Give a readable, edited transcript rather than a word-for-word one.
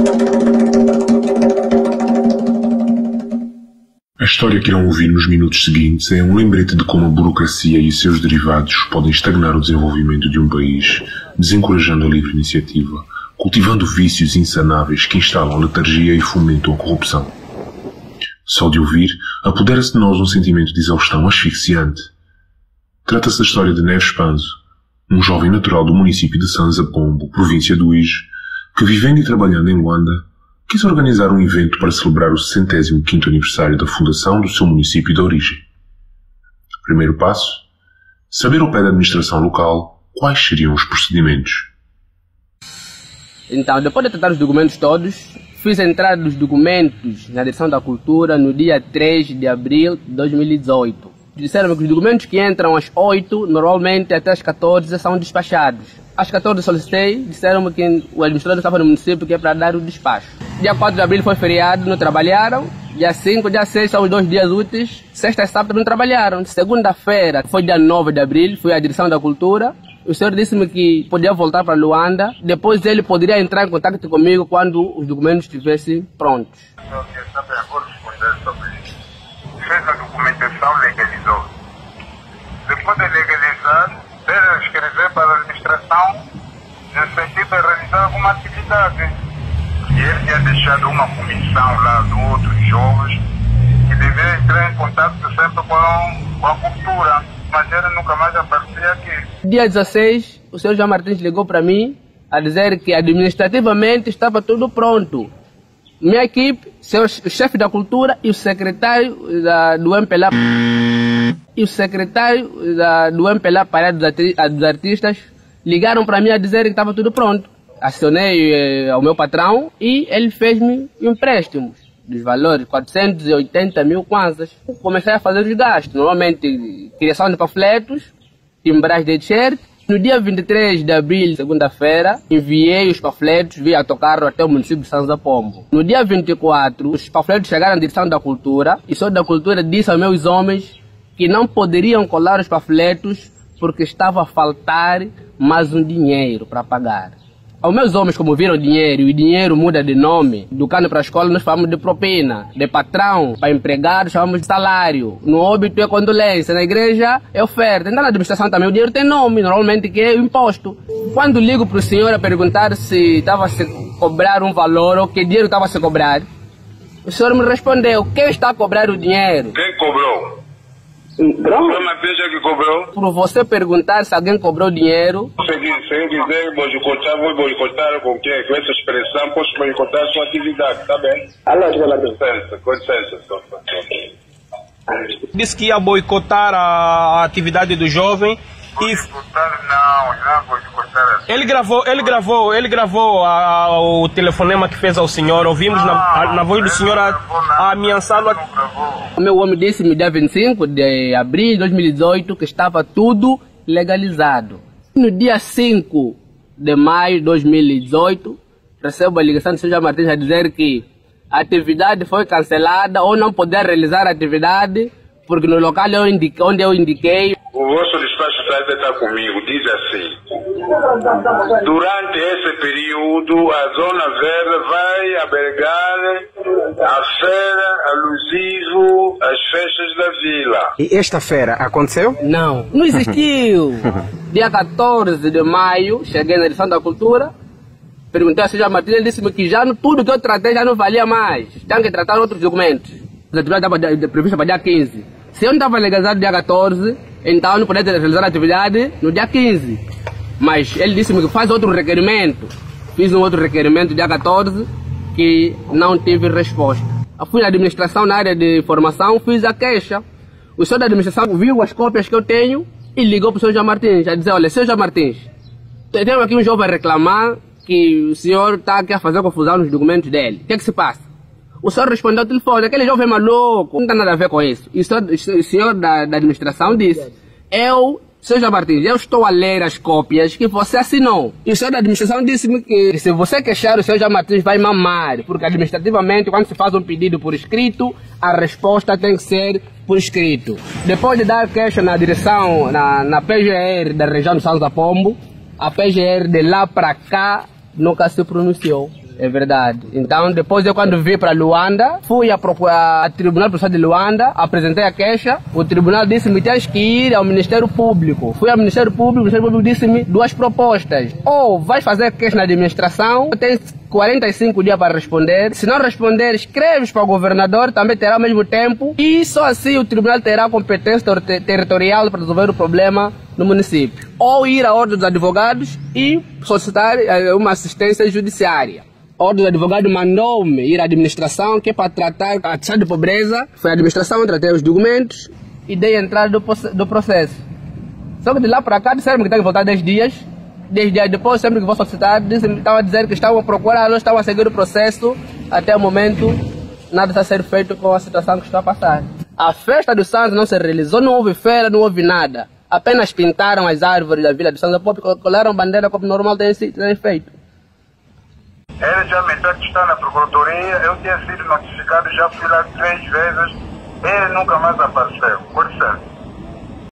A história que irão ouvir nos minutos seguintes é um lembrete de como a burocracia e seus derivados podem estagnar o desenvolvimento de um país, desencorajando a livre iniciativa, cultivando vícios insanáveis que instalam letargia e fomentam a corrupção. Só de ouvir, apodera-se de nós um sentimento de exaustão asfixiante. Trata-se da história de Neves Panzo, um jovem natural do município de Sanza Pombo, província do Ije, que, vivendo e trabalhando em Luanda, quis organizar um evento para celebrar o 65º aniversário da fundação do seu município de origem. Primeiro passo: saber ao pé da administração local quais seriam os procedimentos. Então, depois de tratar os documentos todos, fiz a entrada dos documentos na Direção da Cultura no dia 3 de abril de 2018. Disseram que os documentos que entram às 8, normalmente até às 14, são despachados. Às 14 solicitei, disseram-me que o administrador estava no município, que é para dar o despacho. Dia 4 de abril foi feriado, não trabalharam. Dia 5, dia 6 são os 2 dias úteis. Sexta e sábado não trabalharam. Segunda-feira, foi dia 9 de abril, fui à Direção da Cultura. O senhor disse-me que podia voltar para Luanda. Depois ele poderia entrar em contato comigo quando os documentos estivessem prontos. Fez a documentação, legalizou. Depois de legalizar, deve escrever para a administração no sentido de realizar alguma atividade. E ele tinha deixado uma comissão lá de outros jovens que devia entrar em contato sempre com a cultura, mas ele nunca mais aparecia aqui. Dia 16, o senhor João Martins ligou para mim a dizer que administrativamente estava tudo pronto. Minha equipe, o chefe da cultura e o secretário do MPLA do MPLA para dos artistas ligaram para mim a dizer que estava tudo pronto. Acionei ao meu patrão e ele fez-me empréstimos dos valores 480 mil kwanzas. Comecei a fazer os gastos, normalmente criação de panfletos, timbrais de t-shirt. No dia 23 de abril, segunda-feira, enviei os panfletos via autocarro até o município de Sanza Pombo. No dia 24, os panfletos chegaram à Direção da Cultura e o senhor da Cultura disse aos meus homens que não poderiam colar os panfletos porque estava a faltar mais um dinheiro para pagar. Aos meus homens, como viram o dinheiro, e o dinheiro muda de nome, do cano para a escola nós falamos de propina, de patrão para empregado chamamos de salário, no óbito é condolência, na igreja é oferta, então na administração também o dinheiro tem nome, normalmente que é o imposto. Quando ligo para o senhor a perguntar se estava a se cobrar um valor ou que dinheiro estava a se cobrar, o senhor me respondeu: quem está a cobrar o dinheiro? Quem cobrou? Pronto. Uma que cobrou? Por você perguntar se alguém cobrou dinheiro. Sem dizer boicotar, vou boicotar com quem? Com essa expressão, posso boicotar a sua atividade, tá bem? Com licença, só. Disse que ia boicotar a atividade do jovem. Boicotar não boicotar. Ele gravou o telefonema que fez ao senhor. Ouvimos na voz do senhor a ameaçá-lo. O meu homem disse-me dia 25 de abril de 2018 que estava tudo legalizado. No dia 5 de maio de 2018, recebo a ligação do Sr. João Martins a dizer que a atividade foi cancelada ou não poder realizar a atividade porque no local onde eu indiquei. O vosso despacho está comigo, diz assim: durante esse período a Zona Verde vai albergar a feira alusivo às festas da vila. E esta feira aconteceu? Não existiu. Dia 14 de maio, cheguei na Direção da Cultura, perguntei ao Sr. Martins, ele disse-me que já tudo que eu tratei já não valia mais, tinha que tratar outros documentos. A atividade estava prevista para dia 15. Se eu não estava legalizado dia 14, então eu não podia realizar a atividade no dia 15. Mas ele disse-me que faz outro requerimento. Fiz um outro requerimento dia 14 que não tive resposta. Eu fui na administração, na área de formação, fiz a queixa. O senhor da administração viu as cópias que eu tenho e ligou para o Sr. João Martins a dizer: olha, Sr. João Martins, tenho aqui um jovem a reclamar que o senhor está aqui a fazer confusão nos documentos dele. O que é que se passa? O senhor respondeu ao telefone: aquele jovem é maluco, não tem nada a ver com isso. E o senhor da administração disse: Sr. João Martins, eu estou a ler as cópias que você assinou. E o senhor da administração disse-me que se você queixar, o Sr. João Martins vai mamar, porque administrativamente, quando se faz um pedido por escrito, a resposta tem que ser por escrito. Depois de dar queixa na direção, na PGR da região de Sanza Pombo, a PGR de lá para cá nunca se pronunciou. É verdade. Então, depois eu quando vim para Luanda, fui a procurar a Tribunal Processual de Luanda, apresentei a queixa, o tribunal disse-me que tens que ir ao Ministério Público. Fui ao Ministério Público, o Ministério Público disse-me duas propostas. Ou vais fazer queixa na administração, tens 45 dias para responder. Se não responder, escreves para o governador, também terá ao mesmo tempo. E só assim o tribunal terá competência territorial para resolver o problema no município. Ou ir à Ordem dos Advogados e solicitar uma assistência judiciária. A Ordem dos Advogados mandou-me ir à administração, que é para tratar a taxa de pobreza. Foi a administração, tratei os documentos e dei a entrada do processo. Só que de lá para cá disseram que tem que voltar 10 dias. 10 dias depois, sempre que vou solicitar, estavam a dizer que estavam a procurar, não estavam a seguir o processo. Até o momento, nada está a ser feito com a situação que está a passar. A festa do Santos não se realizou, não houve feira, não houve nada. Apenas pintaram as árvores da Vila do Santos Pop, colaram bandeira como normal tem feito. Ele já me disse que está na procuradoria, eu tinha sido notificado, já fui lá 3 vezes, ele nunca mais apareceu. Por isso,